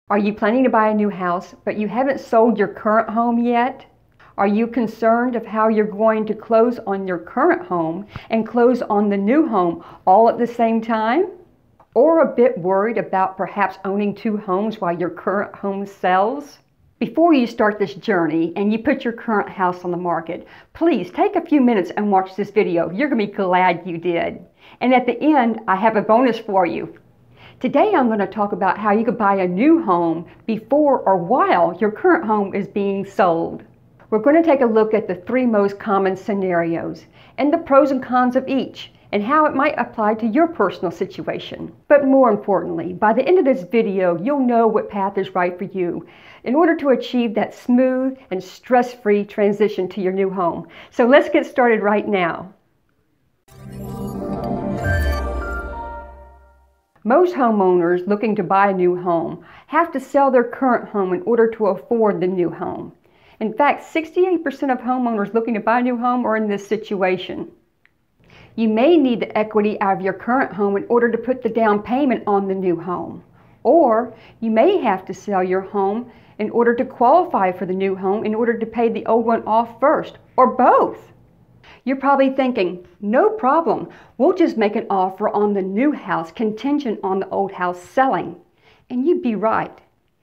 Are you planning to buy a new house, but you haven't sold your current home yet? Are you concerned of how you're going to close on your current home and close on the new home all at the same time? Or a bit worried about perhaps owning two homes while your current home sells? Before you start this journey and you put your current house on the market, please take a few minutes and watch this video. You're going to be glad you did. And at the end, I have a bonus for you. Today I'm going to talk about how you could buy a new home before or while your current home is being sold. We're going to take a look at the three most common scenarios and the pros and cons of each and how it might apply to your personal situation. But more importantly, by the end of this video, you'll know what path is right for you in order to achieve that smooth and stress-free transition to your new home. So let's get started right now. Most homeowners looking to buy a new home have to sell their current home in order to afford the new home. In fact, 68% of homeowners looking to buy a new home are in this situation. You may need the equity out of your current home in order to put the down payment on the new home. Or you may have to sell your home in order to qualify for the new home in order to pay the old one off first, or both. You're probably thinking, no problem, we'll just make an offer on the new house contingent on the old house selling. And you'd be right,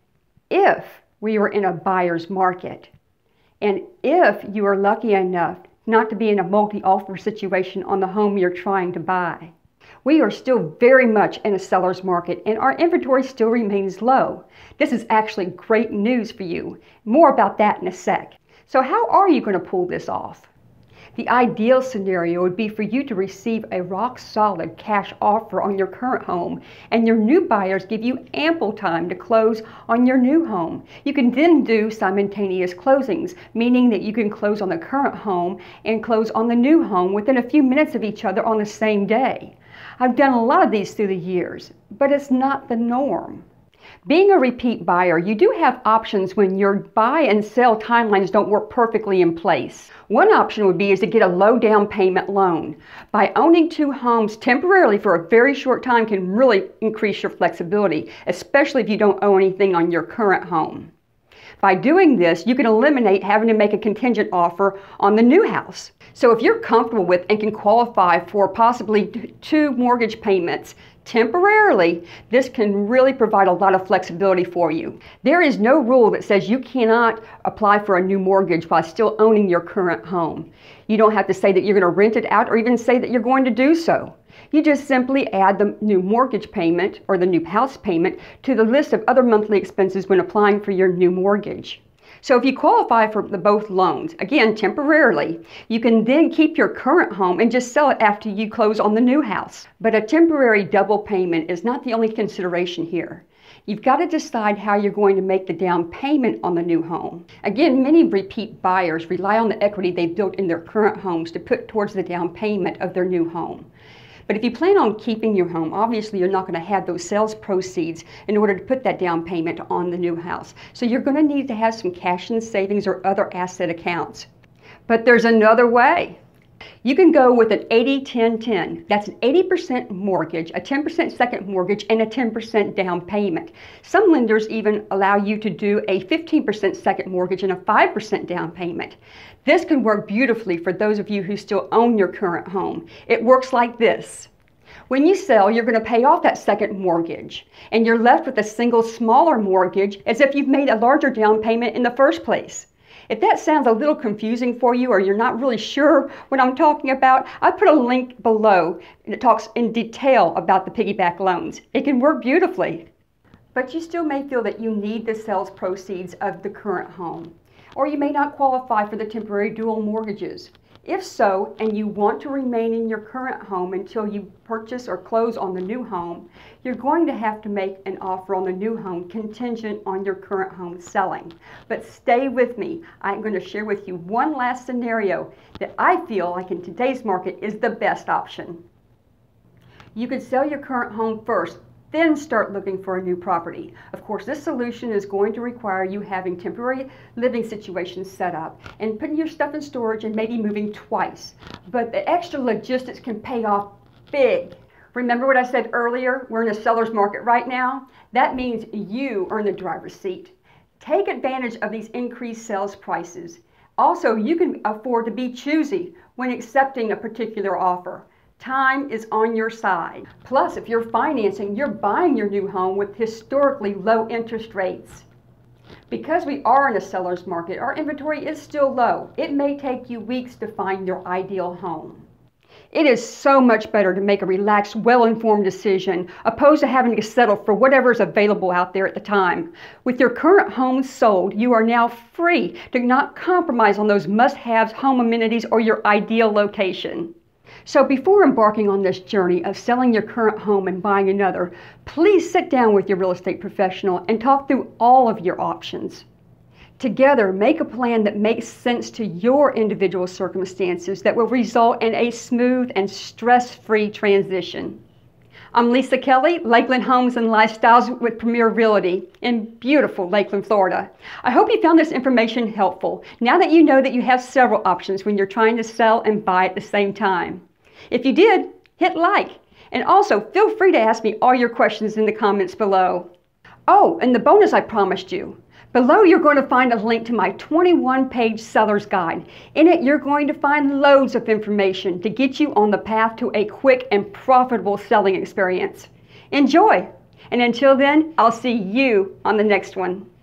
if we were in a buyer's market. And if you are lucky enough not to be in a multi-offer situation on the home you're trying to buy. We are still very much in a seller's market and our inventory still remains low. This is actually great news for you. More about that in a sec. So how are you going to pull this off? The ideal scenario would be for you to receive a rock-solid cash offer on your current home and your new buyers give you ample time to close on your new home. You can then do simultaneous closings, meaning that you can close on the current home and close on the new home within a few minutes of each other on the same day. I've done a lot of these through the years, but it's not the norm. Being a repeat buyer, you do have options when your buy and sell timelines don't work perfectly in place. One option would be to get a low down payment loan. By owning two homes temporarily for a very short time can really increase your flexibility, especially if you don't owe anything on your current home. By doing this, you can eliminate having to make a contingent offer on the new house. So if you're comfortable with and can qualify for possibly two mortgage payments temporarily, this can really provide a lot of flexibility for you. There is no rule that says you cannot apply for a new mortgage while still owning your current home. You don't have to say that you're going to rent it out or even say that you're going to do so. You just simply add the new mortgage payment or the new house payment to the list of other monthly expenses when applying for your new mortgage. So if you qualify for both loans, again, temporarily, you can then keep your current home and just sell it after you close on the new house. But a temporary double payment is not the only consideration here. You've got to decide how you're going to make the down payment on the new home. Again, many repeat buyers rely on the equity they've built in their current homes to put towards the down payment of their new home. But if you plan on keeping your home, obviously you're not going to have those sales proceeds in order to put that down payment on the new house. So you're going to need to have some cash in savings or other asset accounts. But there's another way. You can go with an 80-10-10. That's an 80% mortgage, a 10% second mortgage, and a 10% down payment. Some lenders even allow you to do a 15% second mortgage and a 5% down payment. This can work beautifully for those of you who still own your current home. It works like this. When you sell, you're going to pay off that second mortgage, and you're left with a single smaller mortgage as if you've made a larger down payment in the first place. If that sounds a little confusing for you or you're not really sure what I'm talking about, I put a link below and it talks in detail about the piggyback loans. It can work beautifully. But you still may feel that you need the sales proceeds of the current home, or you may not qualify for the temporary dual mortgages. If so, and you want to remain in your current home until you purchase or close on the new home, you're going to have to make an offer on the new home contingent on your current home selling. But stay with me. I'm going to share with you one last scenario that I feel like in today's market is the best option. You could sell your current home first, then start looking for a new property. Of course, this solution is going to require you having temporary living situations set up and putting your stuff in storage and maybe moving twice. But the extra logistics can pay off big Remember what I said earlier? We're in a seller's market right now. That means you are in the driver's seat. Take advantage of these increased sales prices. Also, you can afford to be choosy when accepting a particular offer. Time is on your side. Plus, if you're financing, you're buying your new home with historically low interest rates. Because we are in a seller's market, our inventory is still low. It may take you weeks to find your ideal home. It is so much better to make a relaxed, well-informed decision, opposed to having to settle for whatever is available out there at the time. With your current home sold, you are now free to not compromise on those must-haves, home amenities, or your ideal location. So before embarking on this journey of selling your current home and buying another, please sit down with your real estate professional and talk through all of your options. Together, make a plan that makes sense to your individual circumstances that will result in a smooth and stress-free transition. I'm Lisa Kelly, Lakeland Homes and Lifestyles with Premier Realty in beautiful Lakeland, Florida. I hope you found this information helpful, now that you know that you have several options when you're trying to sell and buy at the same time. If you did, hit like, and also feel free to ask me all your questions in the comments below. Oh, and the bonus I promised you. Below, you're going to find a link to my 21-page seller's guide. In it, you're going to find loads of information to get you on the path to a quick and profitable selling experience. Enjoy! And until then, I'll see you on the next one.